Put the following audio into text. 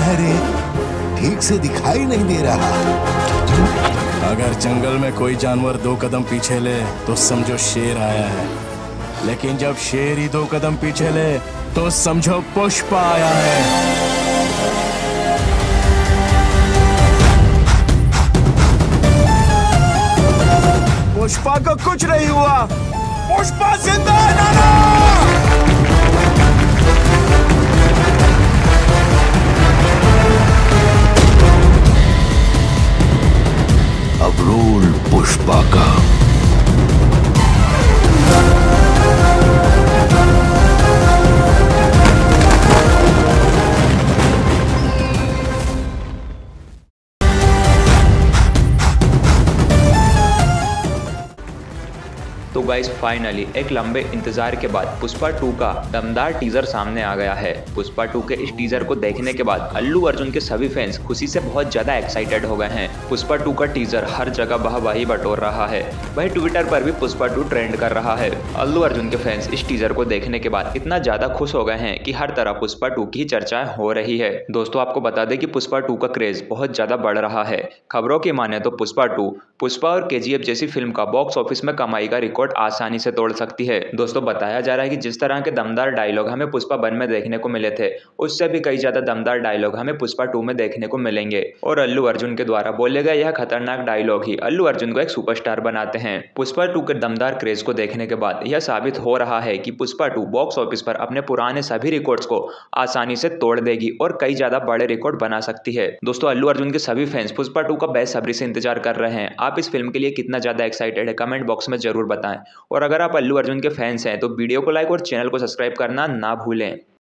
है रे? ठीक से दिखाई नहीं दे रहा। अगर जंगल में कोई जानवर 2 कदम पीछे ले तो समझो शेर आया है, लेकिन जब शेर ही 2 कदम पीछे ले तो समझो पुष्पा आया है। पुष्पा को कुछ नहीं हुआ, पुष्पा जिंदा है नाना। अब रोल पुष्पा का। तो गाइस फाइनली एक लंबे इंतजार के बाद पुष्पा 2 का दमदार टीजर सामने आ गया है। पुष्पा 2 के इस टीजर को देखने के बाद अल्लू अर्जुन के सभी फैंस खुशी से बहुत ज्यादा एक्साइटेड हो गए हैं। पुष्पा 2 का टीजर हर जगह वाहवाही बटोर रहा है, वही ट्विटर पर भी पुष्पा 2 ट्रेंड कर रहा है। अल्लू अर्जुन के फैंस इस टीजर को देखने के बाद इतना ज्यादा खुश हो गए हैं कि हर तरफ पुष्पा 2 की चर्चाएं हो रही है। दोस्तों आपको बता दें कि पुष्पा 2 का क्रेज बहुत ज्यादा बढ़ रहा है। खबरों की माने तो पुष्पा 2 पुष्पा और केजीएफ जैसी फिल्म का बॉक्स ऑफिस में कमाई का रिकॉर्ड आसानी से तोड़ सकती है। दोस्तों बताया जा रहा है कि जिस तरह के दमदार डायलॉग हमें पुष्पा 1 में देखने को मिले थे, उससे भी कई ज्यादा दमदार डायलॉग हमें पुष्पा 2 में देखने को मिलेंगे। और अल्लू अर्जुन के द्वारा बोले गए यह खतरनाक डायलॉग ही अल्लू अर्जुन को एक सुपरस्टार बनाते हैं। पुष्पा 2 के दमदार क्रेज को देखने के बाद यह साबित हो रहा है कि पुष्पा 2 बॉक्स ऑफिस पर अपने पुराने सभी रिकॉर्ड्स को आसानी से तोड़ देगी और कई ज्यादा बड़े रिकॉर्ड बना सकती है। दोस्तों अल्लू अर्जुन के सभी फैंस पुष्पा 2 का बेसब्री से इंतजार कर रहे हैं। आप इस फिल्म के लिए कितना ज्यादा एक्साइटेड है कमेंट बॉक्स में जरूर बताएं। और अगर आप अल्लू अर्जुन के फैंस हैं तो वीडियो को लाइक और चैनल को सब्सक्राइब करना ना भूलें।